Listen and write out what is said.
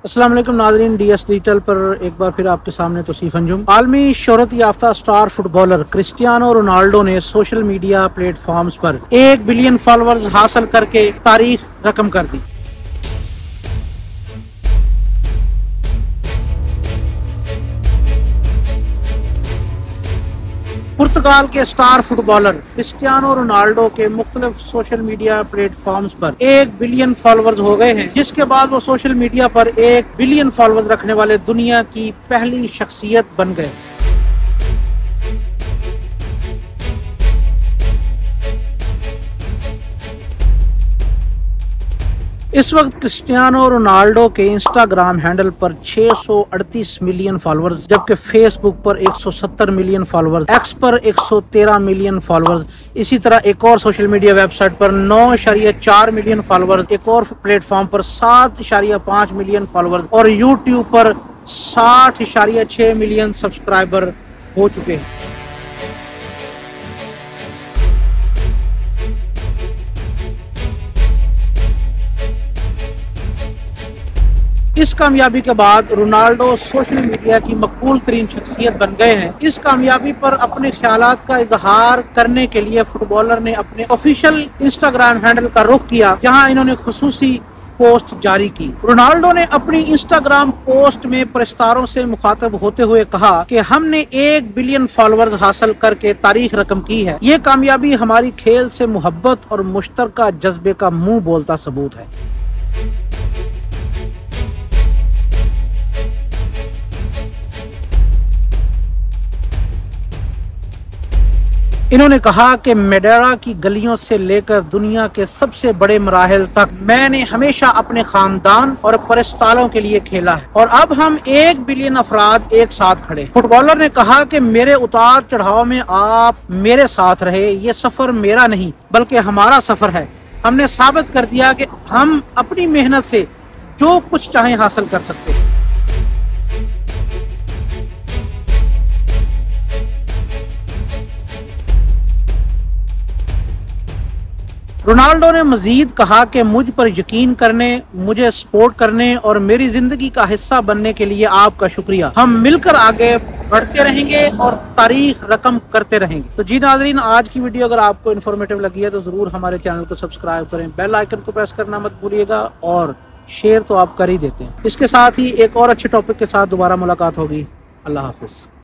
अस्सलाम वालेकुम नाज़रीन, DS डिजिटल पर एक बार फिर आपके सामने तौसीफ अंजुम। आलमी शोहरत याफ्ता स्टार फुटबॉलर क्रिस्टियानो रोनाल्डो ने सोशल मीडिया प्लेटफॉर्म्स पर 1 बिलियन फॉलोअर्स हासिल करके तारीख रकम कर दी। पुर्तगाल के स्टार फुटबॉलर क्रिस्टियानो रोनाल्डो के मुख्तलिफ सोशल मीडिया प्लेटफॉर्म्स पर 1 बिलियन फॉलोअर्स हो गए हैं, जिसके बाद वो सोशल मीडिया पर 1 बिलियन फॉलोअर्स रखने वाले दुनिया की पहली शख्सियत बन गए। इस वक्त क्रिस्टियानो रोनाल्डो के इंस्टाग्राम हैंडल पर 638 मिलियन फॉलोअर्स, जबकि फेसबुक पर 170 मिलियन फॉलोअर्स, एक्स पर 113 मिलियन फॉलोअर्स, इसी तरह एक और सोशल मीडिया वेबसाइट पर 9.4 मिलियन फॉलोअर्स, एक और प्लेटफॉर्म पर 7.5 मिलियन फॉलोअर्स और यूट्यूब पर 60.6 मिलियन सब्सक्राइबर हो चुके हैं। इस कामयाबी के बाद रोनाल्डो सोशल मीडिया की मकबूल तरीन शख्सियत बन गए हैं। इस कामयाबी पर अपने ख्यालात का इजहार करने के लिए फुटबॉलर ने अपने ऑफिशियल इंस्टाग्राम हैंडल का रुख किया, जहां इन्होंने खुसूसी पोस्ट जारी की। रोनाल्डो ने अपनी इंस्टाग्राम पोस्ट में परस्तारों से मुखातब होते हुए कहा कि हमने 1 बिलियन फॉलोअर्स हासिल करके तारीख रकम की है। ये कामयाबी हमारी खेल से मोहब्बत और मुश्तरका जज्बे का मुंह बोलता सबूत है। इन्होंने कहा कि मेडेरा की गलियों से लेकर दुनिया के सबसे बड़े मराहिल तक मैंने हमेशा अपने खानदान और परस्तालों के लिए खेला है और अब हम 1 बिलियन अफराद एक साथ खड़े। फुटबॉलर ने कहा कि मेरे उतार चढ़ाव में आप मेरे साथ रहे। ये सफर मेरा नहीं बल्कि हमारा सफर है। हमने साबित कर दिया कि हम अपनी मेहनत से जो कुछ चाहें हासिल कर सकते हैं। रोनाल्डो ने मजीद कहा कि मुझ पर यकीन करने, मुझे सपोर्ट करने और मेरी जिंदगी का हिस्सा बनने के लिए आपका शुक्रिया। हम मिलकर आगे बढ़ते रहेंगे और तारीख रकम करते रहेंगे। तो जी नाजरीन, आज की वीडियो अगर आपको इन्फॉर्मेटिव लगी है तो जरूर हमारे चैनल को सब्सक्राइब करें, बेल आइकन को प्रेस करना मत भूलिएगा और शेयर तो आप कर ही देते हैं। इसके साथ ही एक और अच्छे टॉपिक के साथ दोबारा मुलाकात होगी। अल्लाह हाफिज।